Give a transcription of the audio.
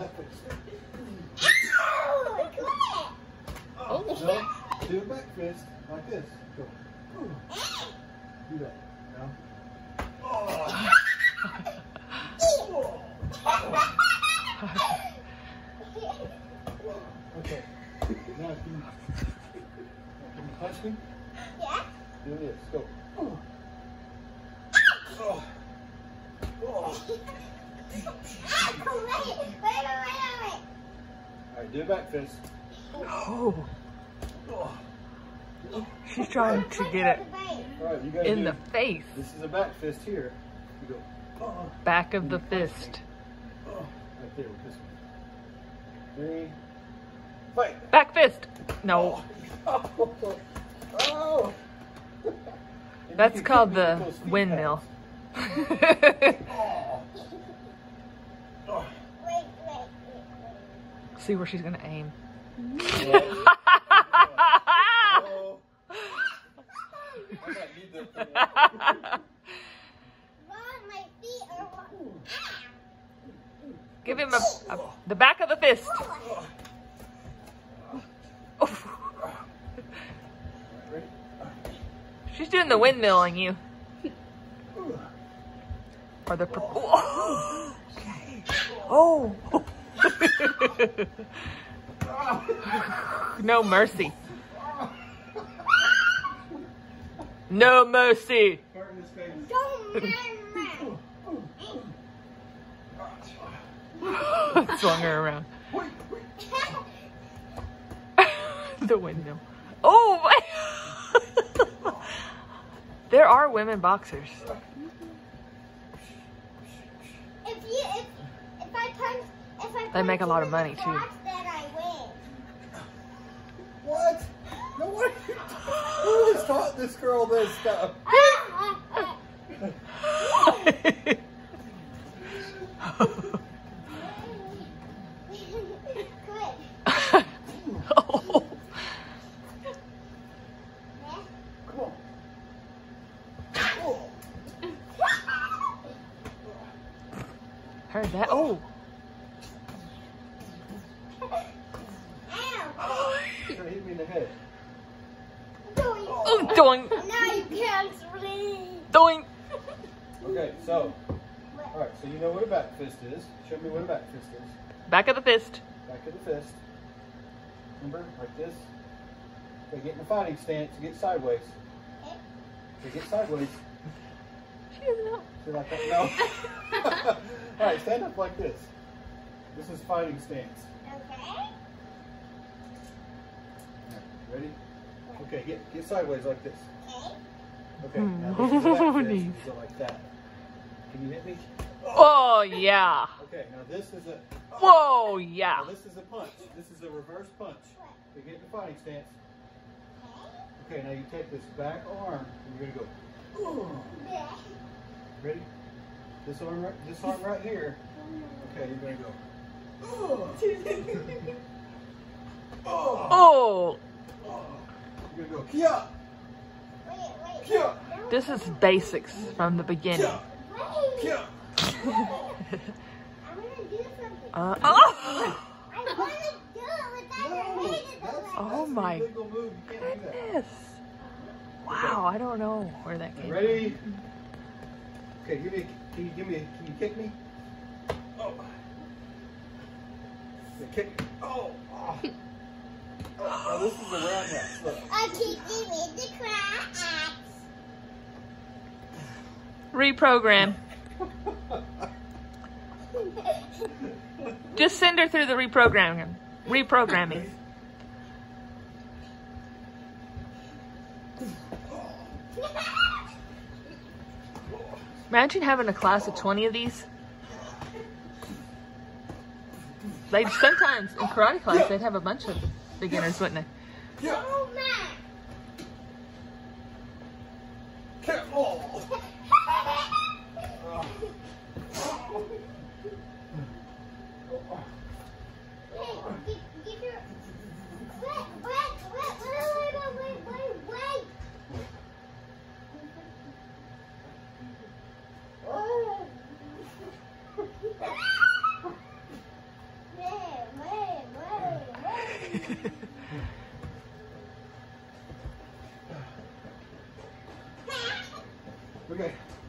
back fist. Ow! Quit! No, do a back fist like this. Go. Do that. Now. Okay. Now can you punch me? Yeah? Do this. Go. Oh. Wait. Alright, do a back fist. Oh, she's trying to get it Alright, you gotta in do, the face. this is a back fist here. You go. Back of the fist. Right there with this one. 3. Fight! Back fist. No, Oh! that's called the windmill. Wait. See where she's gonna aim. Oh. I might need that for Ron, my feet are walking. Give him the back of the fist. Ready? She's doing the windmill on you. Or the oh. No mercy. No mercy. Part in his face. Don't Swung her around. The windmill. Oh my. There are women boxers. If I punch, They make a lot of money, too. Then I win. What? No way. Who has taught this girl this stuff? Quit. Oh. Come on. Oh. Heard that? Oh. Ow. You're gonna hit me in the head. Doink. Oh, doing. Now you can't sleep. Doing. Okay, so. Alright, so you know what a back fist is. Show me what a back fist is. Back of the fist. Back of the fist. Remember? Like this. Okay, get in the fighting stance. Get sideways. Okay, get sideways. She doesn't know. See like that? No. Alright, stand up like this. This is fighting stance. Okay. Ready? Okay, get sideways like this. Okay. Okay, now this is a back fist. You go like that. Can you hit me? Oh, yeah. Okay, now this is a... Whoa, yeah. Now this is a punch. This is a reverse punch. You get in the fighting stance. Okay, now you take this back arm and you're gonna go. Ready? This arm right here. Okay, you're gonna go. Oh, You're gonna go. Kia! Wait. Kia! this is basics from the beginning. Kia! Kia! I want to do something. Oh. I want to do it without your hand in the way. Oh That's an my illegal move. You can't do that. goodness. Wow, I don't know where that came from. Ready? Okay, can you kick me? Oh. Yeah, kick me. Oh. Oh. Oh, this is a roundhouse. Look. I keep giving the cracks. Reprogram. Just send her through the reprogramming. Imagine having a class of 20 of these. They'd sometimes in karate class they'd have a bunch of beginners, wouldn't they? Yeah. Oh, man. Kick. Oh. Hey, get your... Wait. Oh. Okay.